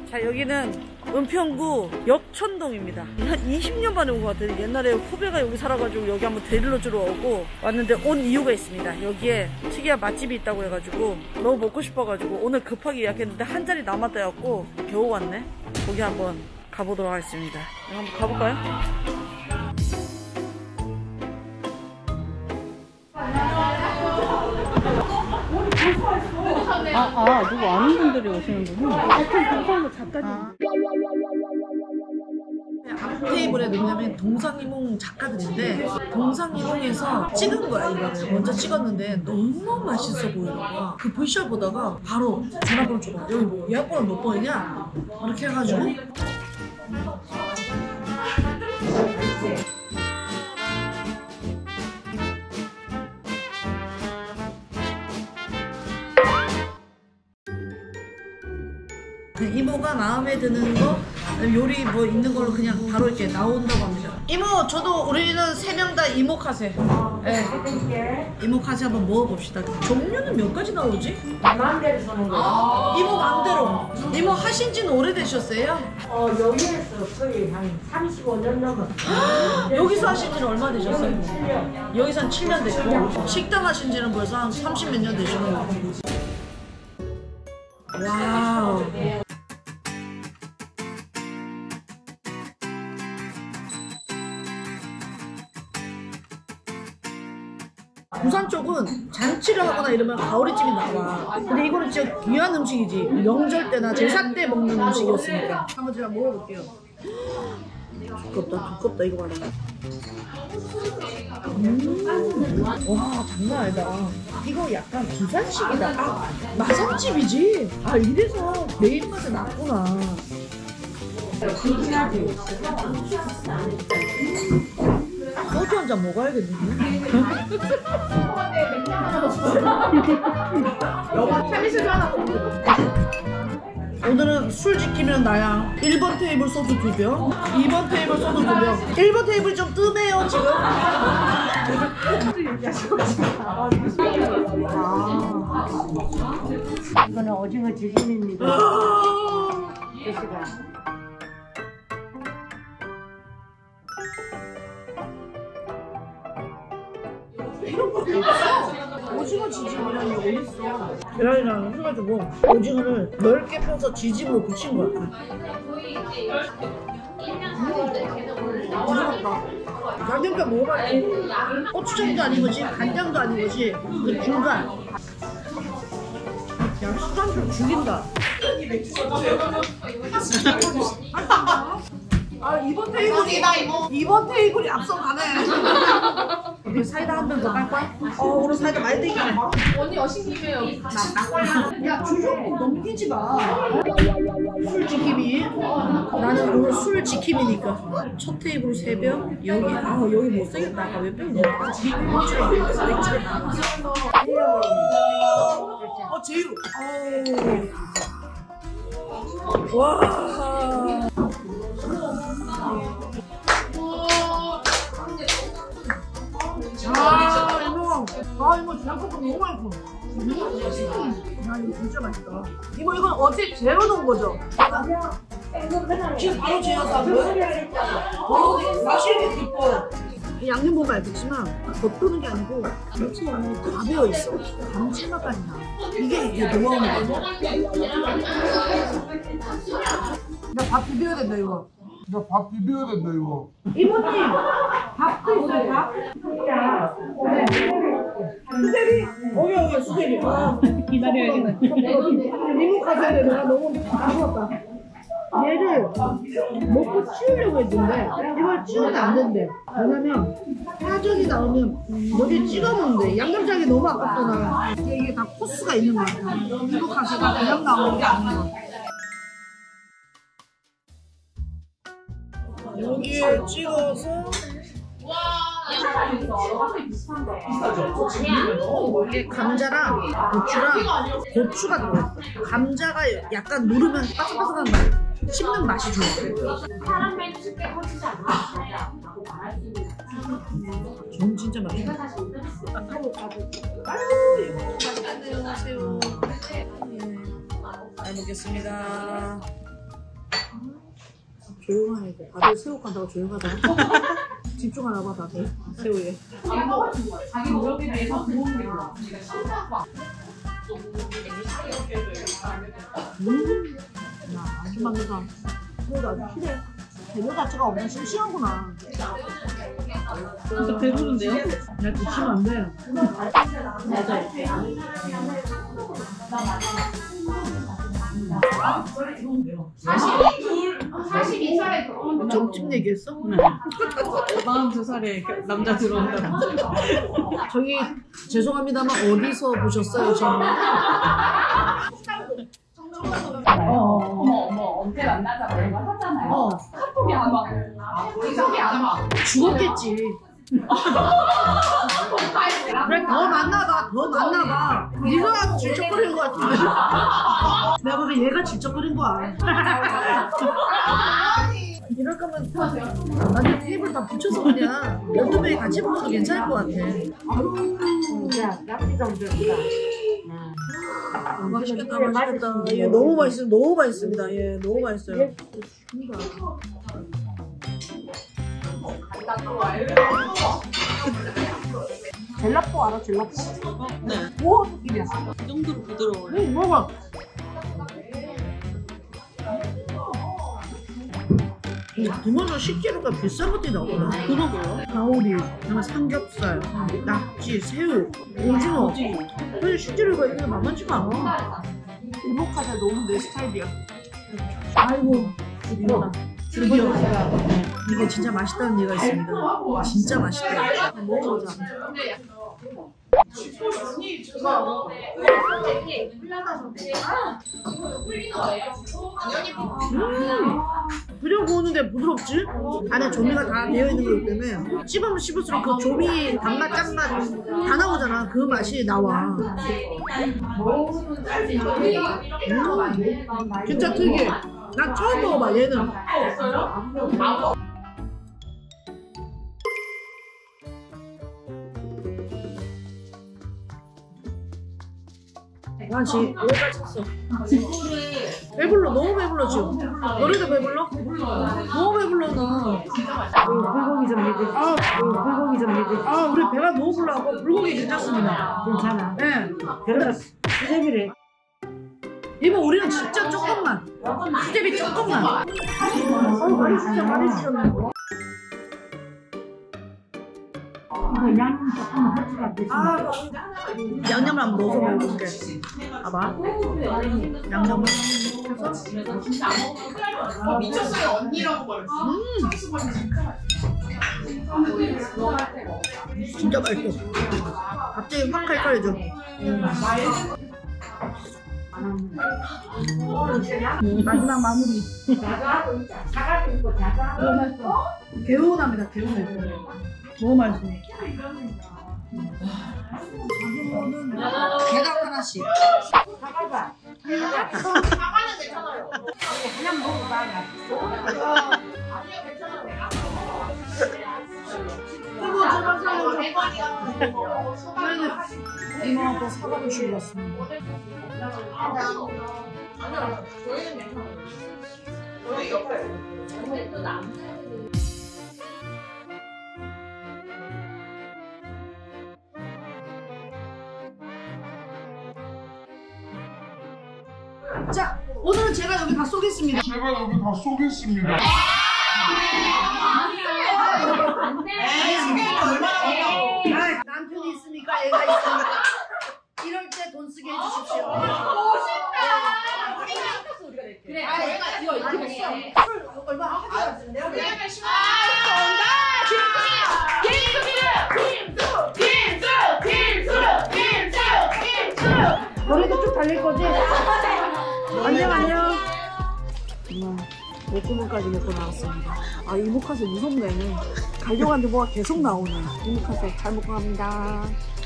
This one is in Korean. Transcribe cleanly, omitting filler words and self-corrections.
자, 여기는 은평구 역천동입니다. 한 20년 만에 온 것 같아요. 옛날에 후배가 여기 살아가지고 여기 한번 데리러 주러 오고 왔는데 온 이유가 있습니다. 여기에 특이한 맛집이 있다고 해가지고 너무 먹고 싶어가지고 오늘 급하게 예약했는데 한 자리 남았다 해갖고 겨우 왔네. 거기 한번 가보도록 하겠습니다. 한번 가볼까요? 누구 아는 분들이 오시는군요. 같은 동성로 작가님. 앞 테이블에 누구냐면 동상이몽 작가들인데 동상이몽에서 찍은 거야. 이거를 먼저 찍었는데 너무 맛있어 보이는 거야. 그 VCR 보다가 바로 전화번호 줘봐. 여기 뭐 예약번호 몇 번이냐? 이렇게 해가지고 이모가 마음에 드는 거 요리 뭐 있는 걸로 그냥 바로 이렇게 나온다고 합니다. 이모, 저도 우리는 3명 다 이모카세. 네. 이모카세 한번 먹어봅시다. 종류는 몇 가지 나오지? 마음대로 쓰는 거. 이모 마음대로. 이모 하신 지는 오래되셨어요? 여기에서 거의 한 35년 넘었어요. 여기서 하신 지는 얼마 되셨어요? 7년. 여기서 한 7년 됐고 식당 하신 지는 벌써 한 30 몇 년 되시는 거 같아요. 와우. 부산 쪽은 잔치를 하거나 이러면 가오리찜이 나와. 근데 이거는 진짜 귀한 음식이지. 명절 때나 제사 때 먹는 음식이었으니까. 한번 제가 먹어볼게요. 두껍다 이거 봐라. 와, 장난 아니다. 이거 약간 부산식이다. 마산집이지. 이래서 내 입맛에 났구나. 소주 한 잔 먹어야겠는데? 오늘은 술 지키면 나야. 1번 테이블 소주 2병, 2번 테이블 소주 2병. 1번 테이블 좀 뜸해요 지금. 이거는 오징어 지짐입니다. 드시라. 오징어 지짐이라는 게 어딨어. 계란이랑 해가지고 오징어를 넓게 펴서 지짐으로 붙인 거야. 부드럽다. 양념장 먹어봐야지. 고추장도 아닌 거지, 간장도 아닌 거지. 그 중간. 야, 술안주 죽인다. 이번 테이블이 이번 테이블이 앞서가네. 어떻게 사이다 한 병 더 깔 거야? 오늘 사이다 많이 땡기네. 언니 여신님이에요. 야, 주종 넘기지 마. 술 지킴이. 나는 오늘 술 지킴이니까. 첫 테이블 3병. 여기 못 쓰겠다. 아까 몇 병이냐? 맥주를 제유. 와. 이모 중앙국밥 너무 맛있어. 야, 이거 진짜 맛있다. 이모, 이건 어제 재워놓은 거죠? 지금 바로 재워서 한 거예요? 맛이 이렇게 깊어. 양념 보면 알겠지만 겉도는 게 아니고 다 배어있어. 감칠맛까지 나. 이게 노하우인 거야. 나 밥 비벼야 된다 이거. 이모님, 밥도 있어요, 밥? 수제비? 오케이, 수제비. 기다려야겠네. 미국 가서야 돼. 내가 너무 아쉬웠다. 얘를 먹고 치우려고 했는데 이걸 치우면 안 된대. 왜냐면 파전이 나오면 여기 찍어 먹는데 양념장이 너무 아깝잖아. 이게 다 코스가 있는 거야. 미국 가서가 그냥 나오는 게 아니야. 여기에 찍어서 이게 감자랑 고추가 들어있어. 감자가 약간 누르면 바삭바삭한 맛, 씹는 맛이 좋아. 전 진짜 맛있어. 아유, 이거 맛있겠네요. 새우. 잘 먹겠습니다. 조용하네. 다들 새우 간다고 조용하다. 집중하나 봐 다들 새우에. 자기 노력에 대해서 좋은 게 몰라. 아주 맛있다. 새우도 아주 실해. 재료 자체가 엄청 싱싱하구나. 진짜 배부른데요? 야 드시면 안 돼. 아, 42살에 점집 얘기했어? 42살에 남자 들어온다고. 저기 죄송합니다만 어디서 보셨어요 지금? 어머 언제 만나자고 이거 하잖아요. 카톡이 안 와. 카톡이 안 와. 죽었겠지. 그래 더 만나봐 더 만나봐. 네가 질척거리는 거 같은데. 내가 보기엔 얘가 질척거린 거야. 이럴 거면 나중에 테이블 다 붙여서 그냥 12명이 같이 먹어도 괜찮을 것 같아. 맛있겠다 맛있겠다. 예, 너무 맛있어요. 너무 맛있습니다. 예, 너무 맛있어요. 젤라또 알아? 젤라또? 네. 우와 느낌이야. 이 정도로 부드러워요. 먹어봐. 등어는 식재료가 비싼 것들이 나오구나. 그러게요. 가오리, 삼겹살, 낙지, 새우, 오징어. 근데 식재료가 이게 만만치가 않아. 이모카자 너무 내 스타일이야. 아이고 드디어 이게 진짜 맛있다는 얘가 있습니다. 진짜 맛있다. 먹어보자. 그냥 구우는데 부드럽지? 안에 조미가 다 되어 있는 거기 때문에 씹으면 씹을수록 그 조미 단맛 짠맛 다 나오잖아. 그 맛이 나와. 진짜 특이해. 난 처음 먹어봐 얘는. 나 지금 여기까지 찼어. 배불러 너무 배불러 지금. 너네도 배불러? 너무 배불러 나. 불고기 좀 먹을게. 불고기 좀 먹을게. 아 우리 배가 너무 불러갖고 불고기 괜찮습니다. 괜찮아. 네. 그래서 수제비를 이모 우리는 진짜 조금만. 수제비 조금만. 많이 진짜 많이 주셨네. 양 조금 하지가 되지. 아 양념을 한번 넣어서 먹어볼게. 봐봐. 양념을 해서. 미쳤어요 언니라고 말했어. 진짜 맛있어. 갑자기 확 칼칼해져. 마지막 마무리. 너무 맛있어. 개운합니다. 개운해. 너무 맛있어. 자주는 개당 하나씩. 사과는 괜찮아요. 그냥 먹어봐. 이거 제발 살려줘. 이모가 또 사과를 주고 왔습니다. 저희는 괜찮아요. 저희 옆에. 자, 오늘은 제가 여기 다 쏘겠습니다. 남편이 있으니까 얘가 있으니까 이럴 때 돈 쓰게 해주십시오. 멋있다. 우리가 낼게. 그래. 얘가 이거 이렇게 했어. 술 얼마 하지? 내가 우리가 심한. 김수. 너네도 쭉 달릴 거지? 안녕 안녕. 목구멍까지 먹고 나왔습니다. 아 이모카세 무섭네. 가려고 하는데 뭐가 계속 나오네. 이모카세 잘 먹고 갑니다.